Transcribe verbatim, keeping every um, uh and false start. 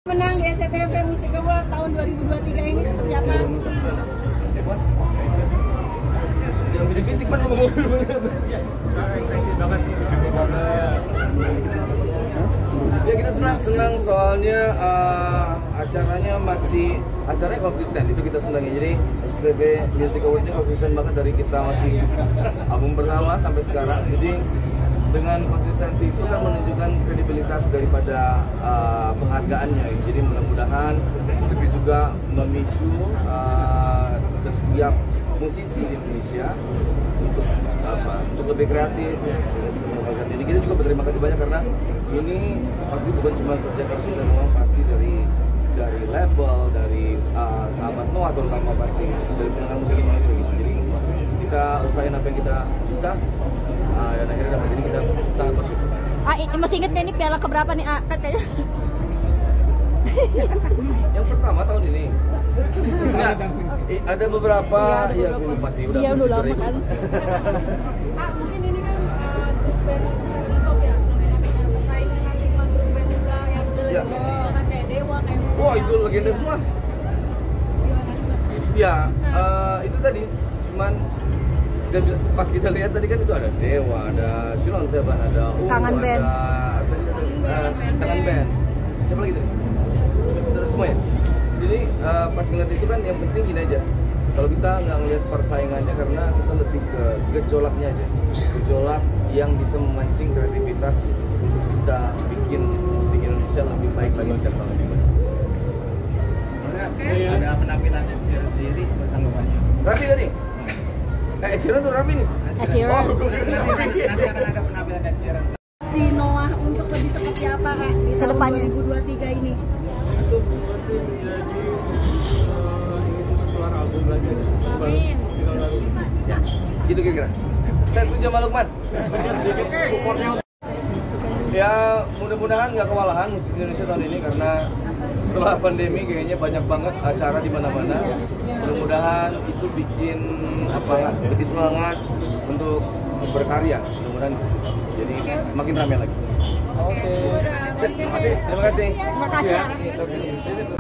Menang di S C T V Music Award tahun dua ribu dua puluh tiga ini seperti apa? Yang bisa fisik kan ngomong dulu. Ya kita senang-senang soalnya uh, acaranya masih acaranya konsisten, itu kita senangnya. Jadi S C T V Music Award ini konsisten banget dari kita masih album pertama sampai sekarang. Jadi dengan konsistensi itu kan menunjukkan kredibilitas daripada uh, penghargaannya. Jadi mudah-mudahan itu juga memicu uh, setiap musisi di Indonesia untuk apa? Untuk lebih kreatif. Jadi kita juga berterima kasih banyak karena ini pasti bukan cuma kerja keras dan memang pasti dari dari label, dari uh, sahabat Noah terutama, pasti dari pendengar musik Indonesia gitu. Jadi kita usahain apa yang kita bisa. Uh, dan akhirnya dapat, jadi kita sangat bersyukur. Ah, masih inget nggak ini piala keberapa nih, ah, katanya? Yang pertama tahun ini. Enggak, ada beberapa ya, ya aku lupa sih, udah iya, udah lama kan. Ah, mungkin ini kan uh, grup band Hip-Hop ya, nominasi bersaing dengan lima grup band juga yang udah ya. Dengan kayak Dewa, kayak Wah, itu legenda semua. Ya, uh, itu tadi cuman dan pas kita lihat tadi kan itu ada Dewa, ada Shilon Seven, ada Ungu, Tangan ada band. tadi ada uh, Tangan Band. Siapa lagi tadi? Terus semua ya. Jadi uh, pas ngeliat itu kan yang penting gini aja. Kalau kita nggak ngeliat persaingannya, karena kita lebih ke gejolaknya aja. Gejolak yang bisa memancing kreativitas untuk bisa bikin musik Indonesia lebih baik lagi setiap tahun. Ada penampilan Ed Sheeran sendiri tanggapannya. Rafi tadi? Eh, Ed Sheeran tuh Rafi nih? Ed Sheeran. Oh, Nanti akan ada penampilan Ed Sheeran. si Noah untuk lebih seperti apa Kak di tahun dua ribu dua puluh tiga ini? Itu masih menjadi ingin keluar album lagi. Amin. Ya, gitu kira-kira. Saya setuju sama Lukman. Ya, mudah-mudahan nggak kewalahan musisi Indonesia tahun ini, karena setelah pandemi kayaknya banyak banget acara di mana-mana. Mudah-mudahan itu bikin apa ya, lebih semangat untuk berkarya. Mudah-mudahan jadi makin ramai lagi. Oke. Terima kasih. Terima kasih. Terima kasih. Ya.